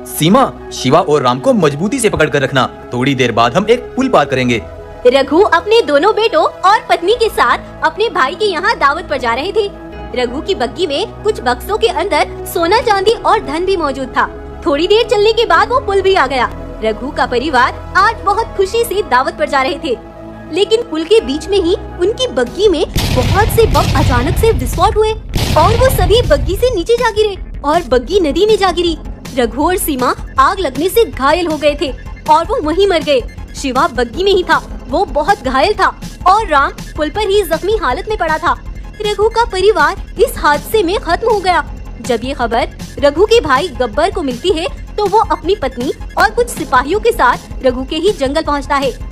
सीमा, शिवा और राम को मजबूती से पकड़ कर रखना। थोड़ी देर बाद हम एक पुल पार करेंगे। रघु अपने दोनों बेटों और पत्नी के साथ अपने भाई के यहाँ दावत पर जा रहे थे। रघु की बग्गी में कुछ बक्सों के अंदर सोना, चांदी और धन भी मौजूद था। थोड़ी देर चलने के बाद वो पुल भी आ गया। रघु का परिवार आज बहुत खुशी से दावत पर जा रहे थे, लेकिन पुल के बीच में ही उनकी बग्गी में बहुत से बम अचानक से विस्फोट हुए और वो सभी बग्गी से नीचे जा गिरे और बग्गी नदी में जा गिरी। रघु और सीमा आग लगने से घायल हो गए थे और वो वहीं मर गए। शिवा बग्गी में ही था, वो बहुत घायल था और राम पुल पर ही जख्मी हालत में पड़ा था। रघु का परिवार इस हादसे में खत्म हो गया। जब ये खबर रघु के भाई गब्बर को मिलती है तो वो अपनी पत्नी और कुछ सिपाहियों के साथ रघु के ही जंगल पहुंचता है।